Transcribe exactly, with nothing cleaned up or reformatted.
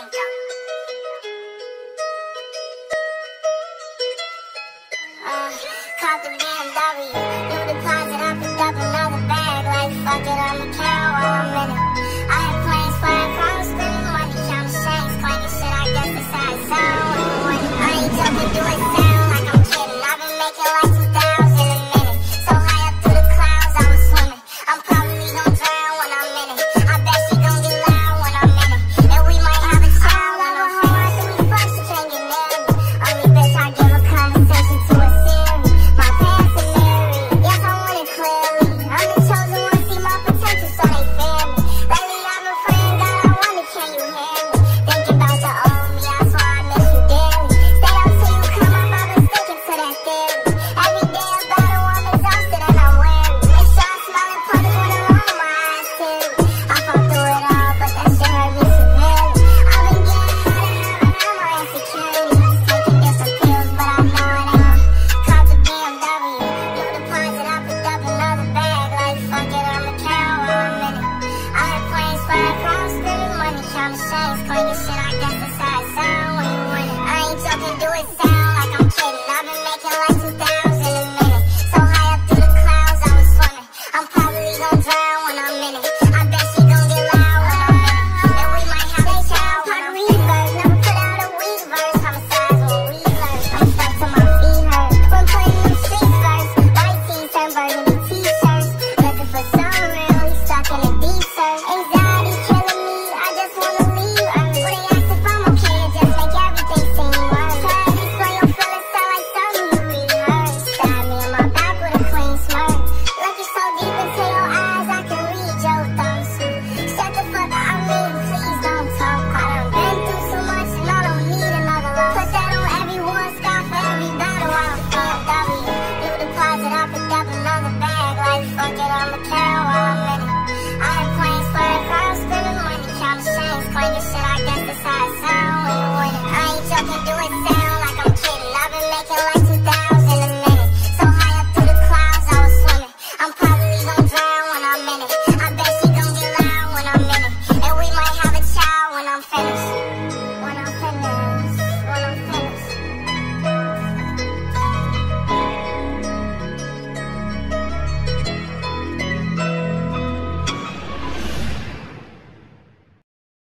Uh, caught the B M W, new deposit, I picked up another bag. Like fuck it, I'ma count while I'm in it. I had planes flying across, spending money, counting chains, clanging shit. I guess that's how it sound when I'm winning. I ain't joking, do it sound like I'm kidding. I've been making like two thousand a minute, so high up through the clouds I was swimming. I'm probably gon' drown when I'm in it. I bet she gon' get loud when I'm in it, and we might have a child. I know how after we fuck, she can't get near me. Only bitch I give a conversation to a Siri. My pants are married, yes I want it clearly. I'm the chosen one, see my potential, so they fear me. Lately I've been praying, God I wonder, can you hear me? Thinking about the old me, that's why I miss you dearly. Stay up till you come up, I've been sticking to that theory. Every day a battle, I'm exhausted and I'm weary. Make sure I smile in public when alone, my eyes teary. I fought through it all, but that shit hurt me severely. I've been getting out of having my insecurities. Taking different pills, but I know it ain't. Caught the B M W, new deposit, I picked up another bag. Like fuck it, I'ma count while I'm in it. I had planes flying across, spending money, counting chains, clanging shit. I guess that's how it sound when you win it. I ain't joking, do it sound like I'm kidding. I've been making like two thousand a minute, so high up through the clouds I was swimming. I'm probably gon' drown